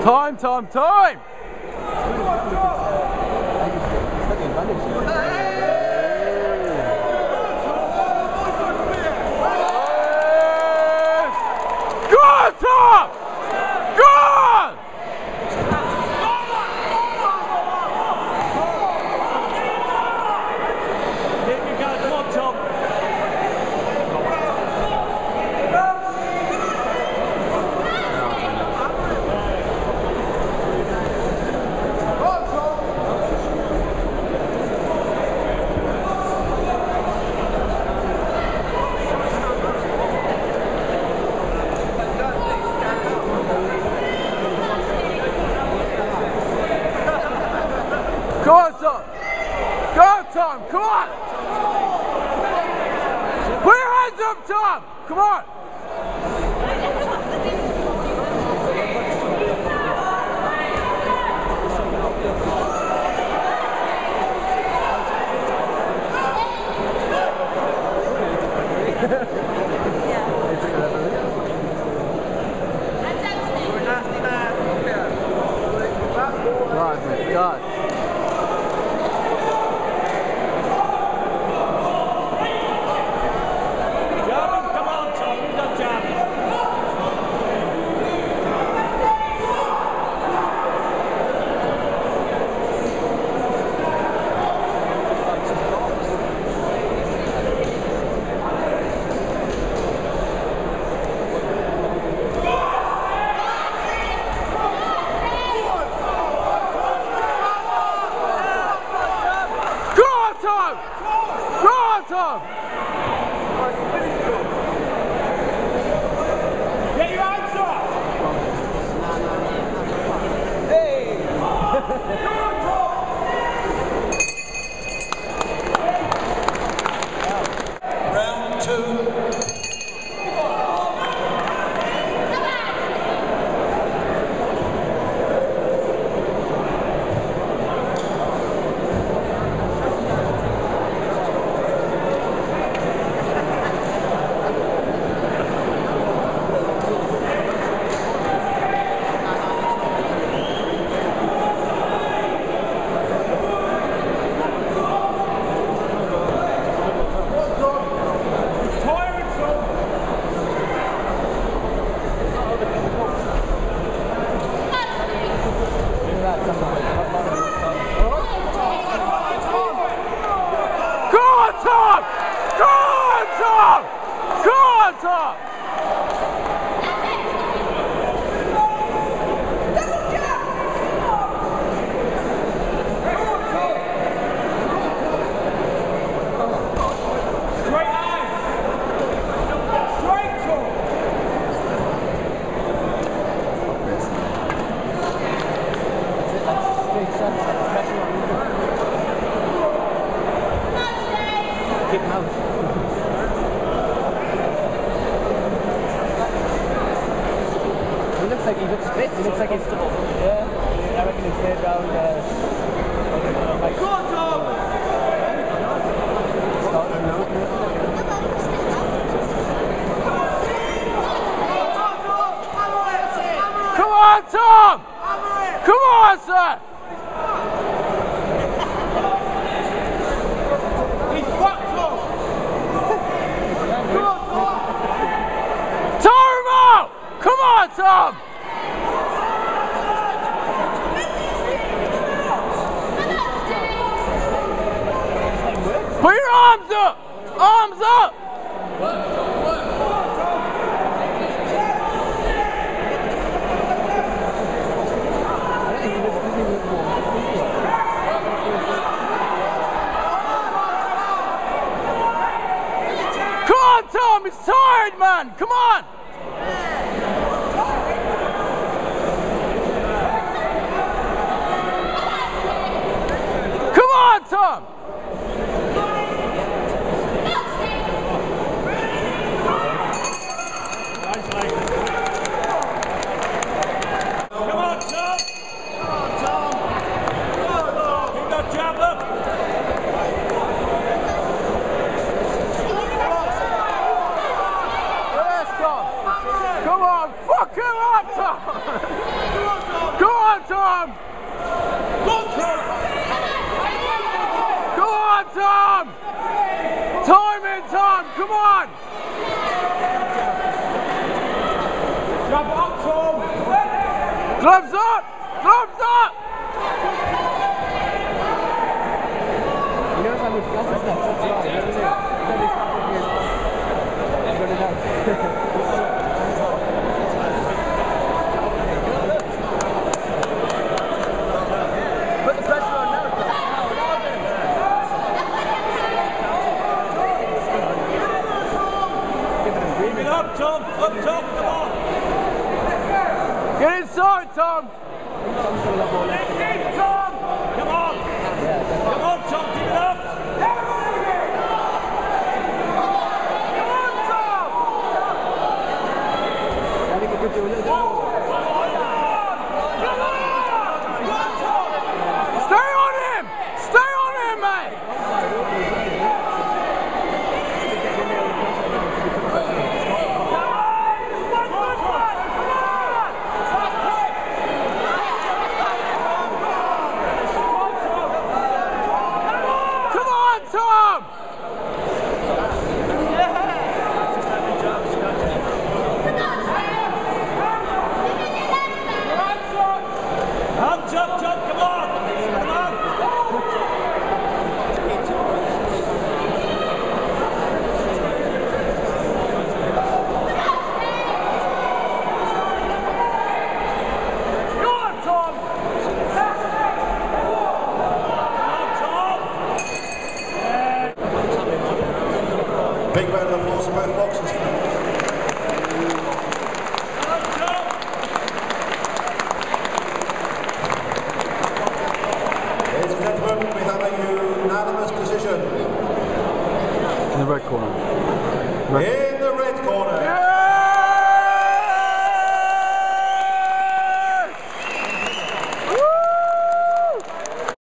Time, time, time! Go on, Tom! Go on! Here we go, come on, Tom. Go on, Tom! Go on, Tom! Come on! Put your hands up, Tom! Come on! God, man, God. Tom! Get your hands up! Hey! Come on, Tom! Round two. Tom! Go on, Tom! Go on, Tom! Straight eyes! Straight, Tom! Keep him out. He looks fit. He looks like he's yeah. I reckon he's fit round. Go on, Tom! Come on, Tom! Come on, sir! He's fucked, Tom! Come on, Tom! Tire him out! Come on, Tom! Put your arms up! Arms up! Come on, Tom! He's tired, man! Come on! Come on, Tom! Come on, Tom! Come on, Tom! Come on, Tom! Keep that jab up! Yes, Tom! Gloves up! Gloves up! You know how much gas is left? That's right, isn't it? I'm running out. Put the pressure on now. Keep it up, Tom. Up top, come on. Get inside, Tom! Tom. Come on. Come on, Tom. Keep it up. I think we could do a little bit more. Stay on him! Stay on him, mate! Come on, Tom! Hands up, Tom. Come on. Come on. Go on, Tom. Big round of applause for both boxers. Ladies and gentlemen, we have a unanimous decision. In the red corner. In